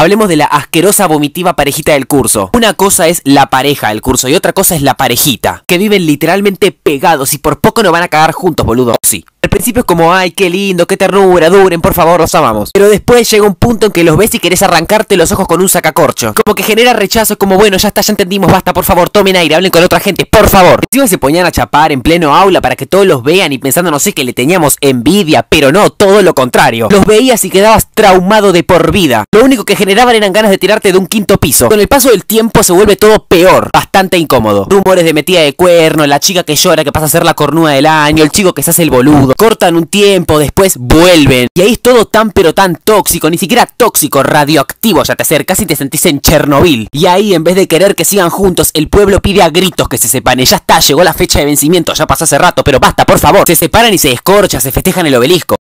Hablemos de la asquerosa vomitiva parejita del curso. Una cosa es la pareja del curso y otra cosa es la parejita, que viven literalmente pegados y por poco no van a cagar juntos, boludo. Sí. Al principio es como, ay, qué lindo, qué ternura, duren, por favor, los amamos. Pero después llega un punto en que los ves y querés arrancarte los ojos con un sacacorcho. Como que genera rechazo, como bueno, ya está, ya entendimos, basta, por favor, tomen aire, hablen con otra gente, por favor. Encima se ponían a chapar en pleno aula para que todos los vean y pensando, no sé, que le teníamos envidia, pero no, todo lo contrario. Los veías y quedabas traumado de por vida. Lo único que generaban eran ganas de tirarte de un quinto piso. Con el paso del tiempo se vuelve todo peor, bastante incómodo. Rumores de metida de cuerno, la chica que llora que pasa a ser la cornuda del año, el chico que se hace el boludo. Cortan un tiempo, después vuelven. Y ahí es todo tan pero tan tóxico, ni siquiera tóxico, radioactivo. Ya te acercas y te sentís en Chernobyl. Y ahí, en vez de querer que sigan juntos, el pueblo pide a gritos que se separen. Ya está, llegó la fecha de vencimiento, ya pasó hace rato, pero basta, por favor. Se separan y se descorchan, se festejan el obelisco.